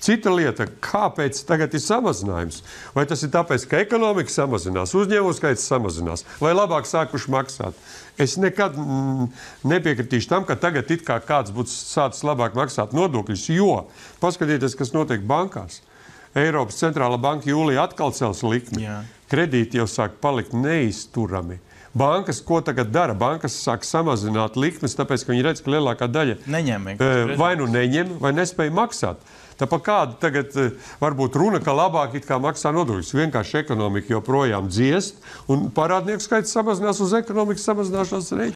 Cita lieta, kāpēc tagad ir samazinājums? Vai tas ir tāpēc, ka ekonomika samazinās, uzņēmumu skaits samazinās, vai labāk sākuši maksāt? Es nekad nepiekritīšu tam, ka tagad it kā kāds būtu sācis labāk maksāt nodokļus, jo paskatieties, kas notiek bankās. Eiropas centrālā banka jūlijā atkal cels likmi. Kredīti jau sāk palikt neizturami. Bankas, ko tagad dara? Bankas sāk samazināt likmes, tāpēc, ka viņi redz, ka lielākā daļa vai nu neņem, vai nespēja maksāt. Tāpēc kāda tagad varbūt runa, ka labāk it kā maksā nodokļus. Vienkārši ekonomika joprojām dziest, un parādnieku skaits samazinās uz ekonomikas samazināšanās rēķina.